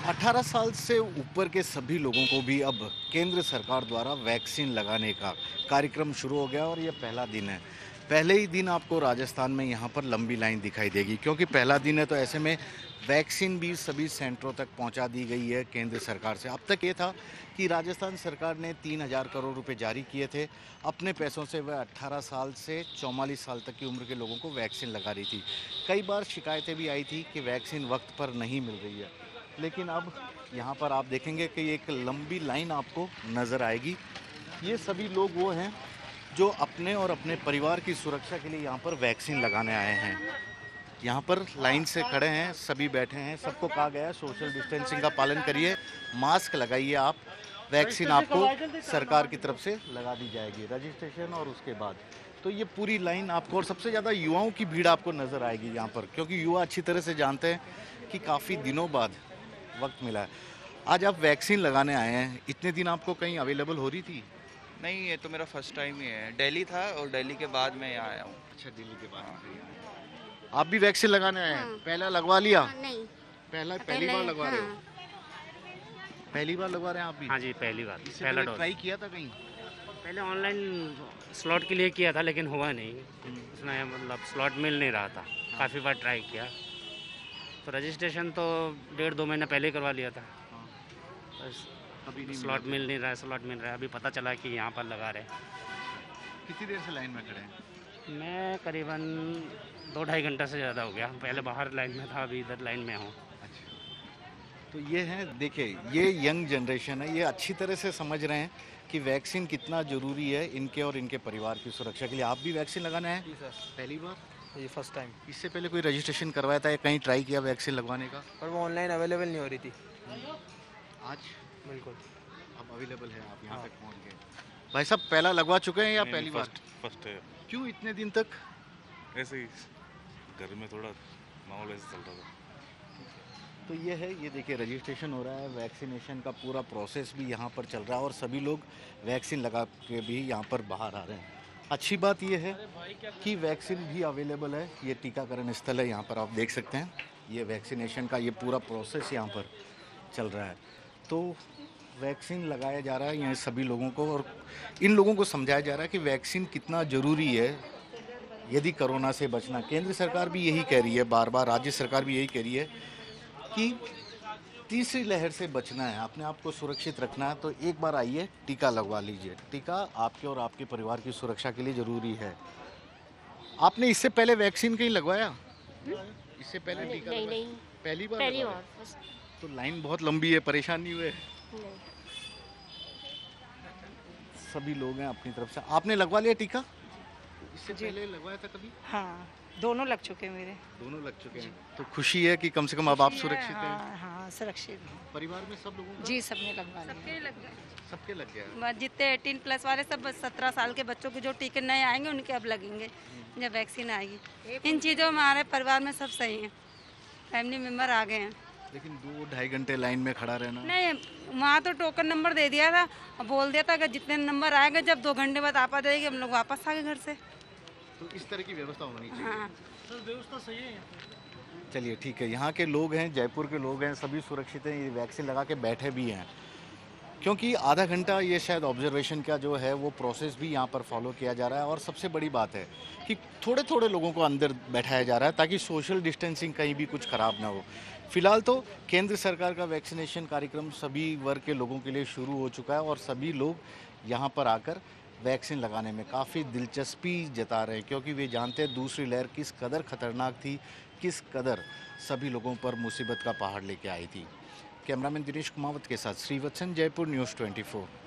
18 साल से ऊपर के सभी लोगों को भी अब केंद्र सरकार द्वारा वैक्सीन लगाने का कार्यक्रम शुरू हो गया और ये पहला दिन है। पहले ही दिन आपको राजस्थान में यहाँ पर लंबी लाइन दिखाई देगी क्योंकि पहला दिन है, तो ऐसे में वैक्सीन भी सभी सेंटरों तक पहुँचा दी गई है केंद्र सरकार से। अब तक ये था कि राजस्थान सरकार ने 3,000 करोड़ रुपए जारी किए थे। अपने पैसों से वह 18 साल से 44 साल तक की उम्र के लोगों को वैक्सीन लगा रही थी। कई बार शिकायतें भी आई थी कि वैक्सीन वक्त पर नहीं मिल रही है, लेकिन अब यहाँ पर आप देखेंगे कि एक लंबी लाइन आपको नज़र आएगी। ये सभी लोग वो हैं जो अपने और अपने परिवार की सुरक्षा के लिए यहाँ पर वैक्सीन लगाने आए हैं। यहाँ पर लाइन से खड़े हैं, सभी बैठे हैं। सबको कहा गया है सोशल डिस्टेंसिंग का पालन करिए, मास्क लगाइए आप। वैक्सीन आपको सरकार की तरफ से लगा दी जाएगी, रजिस्ट्रेशन और उसके बाद। तो ये पूरी लाइन आपको, और सबसे ज़्यादा युवाओं की भीड़ आपको नज़र आएगी यहाँ पर, क्योंकि युवा अच्छी तरह से जानते हैं कि काफ़ी दिनों बाद वक्त मिला है। आज आप वैक्सीन लगाने आए हैं, इतने दिन आपको कहीं अवेलेबल हो रही थी? नहीं, ये तो मेरा फर्स्ट टाइम ही है। दिल्ली था और दिल्ली के बाद मैं यहाँ आया हूँ। अच्छा, दिल्ली के बाद आप भी वैक्सीन लगाने आए हैं? हाँ। पहला लगवा लिया? नहीं, पहली बार लगवा रहे हो? हाँ। पहली बार लगवा रहे हैं आप भी? हाँ जी, पहली बार, इससे पहला पहले डोज। ट्राई किया था कहीं? पहले ऑनलाइन स्लॉट के लिए किया था लेकिन हुआ नहीं, उसमें मतलब स्लॉट मिल नहीं रहा था। काफ़ी बार ट्राई किया, तो रजिस्ट्रेशन तो 1.5-2 महीने पहले ही करवा लिया था। बस अभी नहीं स्लॉट मिला। मिल नहीं रहा है, स्लॉट मिल रहा है। अभी पता चला कि यहाँ पर लगा रहे हैं। कितनी देर से लाइन में खड़े हैं? मैं करीबन 2-2.5 घंटा से ज़्यादा हो गया। पहले बाहर लाइन में था, अभी इधर लाइन में हूँ। अच्छा, तो ये है, देखिए ये यंग जनरेशन है, ये अच्छी तरह से समझ रहे हैं कि वैक्सीन कितना ज़रूरी है इनके और इनके परिवार की सुरक्षा के लिए। आप भी वैक्सीन लगाने आए? जी सर, पहली बार? ये फर्स्ट टाइम। इससे पहले कोई रजिस्ट्रेशन करवाया था या कहीं ट्राई किया वैक्सीन लगवाने का? पर वो ऑनलाइन अवेलेबल नहीं हो रही थी। आज बिल्कुल। अब अवेलेबल है, आप यहाँ हाँ। तक पहुँच गए। भाई साहब, पहला लगवा चुके हैं या नहीं, पहली बार? फर्स्ट है। क्यों इतने दिन तक? ऐसे ही घर में थोड़ा माहौल ऐसे चल रहा था। तो ये है, ये देखिए रजिस्ट्रेशन हो रहा है, वैक्सीनेशन का पूरा प्रोसेस भी यहाँ पर चल रहा है और सभी लोग वैक्सीन लगा के भी यहाँ पर बाहर आ रहे हैं। अच्छी बात ये है कि वैक्सीन भी अवेलेबल है। ये टीकाकरण स्थल है, यहाँ पर आप देख सकते हैं। ये वैक्सीनेशन का ये पूरा प्रोसेस यहाँ पर चल रहा है। तो वैक्सीन लगाया जा रहा है यहाँ सभी लोगों को, और इन लोगों को समझाया जा रहा है कि वैक्सीन कितना ज़रूरी है यदि कोरोना से बचना। केंद्र सरकार भी यही कह रही है, बार बार राज्य सरकार भी यही कह रही है कि तीसरी लहर से बचना है, अपने आप को सुरक्षित रखना है, तो एक बार आइए टीका लगवा लीजिए। टीका आपके और आपके परिवार की सुरक्षा के लिए ज़रूरी है। आपने इससे पहले वैक्सीन कहीं लगवाया? इससे पहले टीका नहीं, लगवाया? नहीं, पहली बार पहली लगवाया? बार फर्स्ट। तो लाइन बहुत लंबी है, परेशान नहीं हुए? नहीं। सभी लोग हैं अपनी तरफ से। आपने लगवा लिया टीका? इससे पहले लगवाया था कभी? हाँ, दोनों लग चुके मेरे। दोनों लग चुके हैं, तो खुशी है कि कम से कम अब आप सुरक्षित हैं। हाँ, हाँ, सुरक्षित हूँ। परिवार में सब लोगों का? जी, सबने लगवा लिया। सबके लग गया है। बस जितने 18+ वाले सब 17 साल के बच्चों के जो टीके नए आएंगे उनके अब लगेंगे जब वैक्सीन आएगी। इन चीज़ों में हमारे परिवार में सब सही हैं, फैमिली मेम्बर आ गए हैं। लेकिन 2-2.5 घंटे लाइन में खड़ा रहना। नहीं, वहाँ तो टोकन नंबर दे दिया था और बोल दिया था कि जितने नंबर आएंगे जब 2 घंटे बाद आपा देगी हम लोग वापस आ गए घर से। तो इस तरह की व्यवस्था होनी चाहिए। हाँ, चलिए ठीक है, यहाँ के लोग हैं, जयपुर के लोग हैं, सभी सुरक्षित हैं, ये वैक्सीन लगा के बैठे भी हैं, क्योंकि आधा घंटा ये शायद ऑब्जर्वेशन का जो है वो प्रोसेस भी यहाँ पर फॉलो किया जा रहा है। और सबसे बड़ी बात है कि थोड़े थोड़े लोगों को अंदर बैठाया जा रहा है ताकि सोशल डिस्टेंसिंग कहीं भी कुछ ख़राब ना हो। फिलहाल तो केंद्र सरकार का वैक्सीनेशन कार्यक्रम सभी वर्ग के लोगों के लिए शुरू हो चुका है और सभी लोग यहाँ पर आकर वैक्सीन लगाने में काफ़ी दिलचस्पी जता रहे हैं, क्योंकि वे जानते हैं दूसरी लहर किस कदर ख़तरनाक थी, किस कदर सभी लोगों पर मुसीबत का पहाड़ लेके आई थी। कैमरामैन दिनेश कुमावत के साथ श्रीवत्सन, जयपुर न्यूज़ 24।